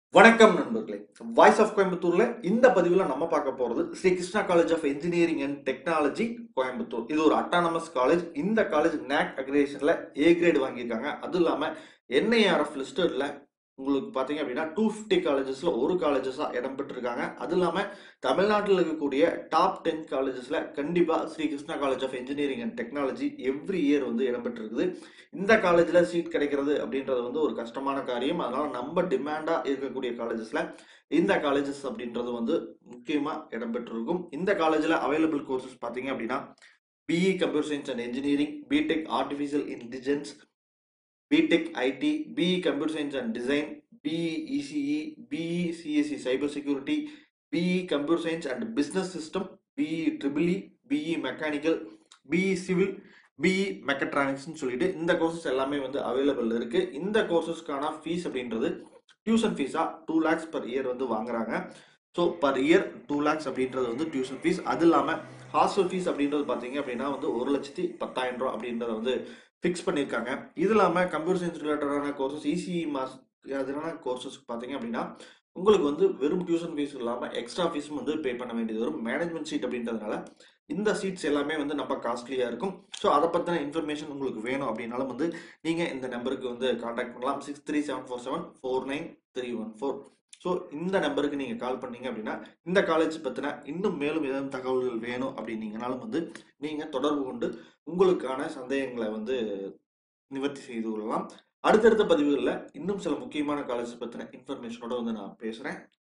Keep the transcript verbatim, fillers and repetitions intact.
வணக்கம் நண்பர்களே. Voice of கோயம்புத்தூர்ல இந்த பதிவுல நம்ம பார்க்க போறது Shri Krishna college of engineering and technology Coimbatore. இது ஒரு அட்டானமஸ் காலேஜ். இந்த காலேஜ் நாக் அக்ரிடேஷன்ல ஏ கிரேட் வாங்கியிருக்காங்க. அதுவும் இல்லாம என் ஐ ஆர் எஃப் லிஸ்டட்ல உங்களுக்கு பாத்தீங்க அப்படின்னா டூ பிப்டி காலேஜஸ்ல ஒரு காலேஜஸா இடம் பெற்றிருக்காங்க. அது இல்லாம தமிழ்நாட்டில் இருக்கக்கூடிய டாப் டென் காலேஜஸ்ல கண்டிப்பா Shri Krishna college of engineering and technology every year வந்து இடம் பெற்றிருக்குது. இந்த காலேஜ்ல சீட் கிடைக்கிறது அப்படின்றது வந்து ஒரு கஷ்டமான காரியம். அதனால நம்ம டிமாண்டா இருக்கக்கூடிய காலேஜஸ்ல இந்த காலேஜஸ் அப்படின்றது வந்து முக்கியமா இடம்பெற்றிருக்கும். இந்த காலேஜ்ல அவைலபிள் கோர்சஸ் பாத்தீங்க அப்படின்னா BE computer science and engineering, BTech artificial intelligence, b.tech I T, B E Computer Science and Design, B E E C E, B E C S E Cybersecurity, B E Computer Science and Business System, B E Triple E, B E Mechanical, B E Civil, B E Mechatronics சொல்லிட்டு இந்த courses எல்லாமே வந்து available இருக்கு. இந்த கோர்சஸ்க்கான fees அப்படின்றது tuition ஃபீஸா two lakhs per year வந்து வாங்குறாங்க. So per year two lakhs அப்படின்றது வந்து டியூஷன் ஃபீஸ். அது இல்லாமல் ஹாஸ்டல் ஃபீஸ் அப்படின்றது பார்த்தீங்க அப்படின்னா வந்து ஒரு லட்சத்தி பத்தாயிரம் ரூபா அப்படின்றத வந்து ஃபிக்ஸ் பண்ணியிருக்காங்க. இது இல்லாமல் கம்ப்யூட்டர் சயின்ஸ் ரிலேட்டடான கோர்சஸ் இசிஇ மாஸ் அதனால கோர்சஸ் பார்த்தீங்க அப்படின்னா உங்களுக்கு வந்து வெறும் டியூஷன் ஃபீஸ் இல்லாமல் எக்ஸ்ட்ரா ஃபீஸும் வந்து பே பண்ண வேண்டியது வரும். மேனேஜ்மெண்ட் சீட் அப்படின்றதுனால இந்த சீட்ஸ் எல்லாமே வந்து நம்ம காஸ்ட்லியாக இருக்கும். ஸோ அதை பற்றின இன்ஃபர்மேஷன் உங்களுக்கு வேணும் அப்படின்னாலும் வந்து நீங்கள் இந்த நம்பருக்கு வந்து கான்டாக்ட் பண்ணலாம். Six three seven four seven four nine three one four. So இந்த நம்பருக்கு நீங்கள் கால் பண்ணீங்க அப்படின்னா இந்த காலேஜ் பற்றின இன்னும் மேலும் ஏதாவது தகவல்கள் வேணும் அப்படின்னீங்கனாலும் வந்து நீங்கள் தொடர்பு கொண்டு உங்களுக்கான சந்தேகங்களை வந்து நிவர்த்தி செய்து கொள்ளலாம். அடுத்தடுத்த பதிவுகளில் இன்னும் சில முக்கியமான காலேஜ் பற்றின இன்ஃபர்மேஷனோட வந்து நான் பேசுகிறேன்.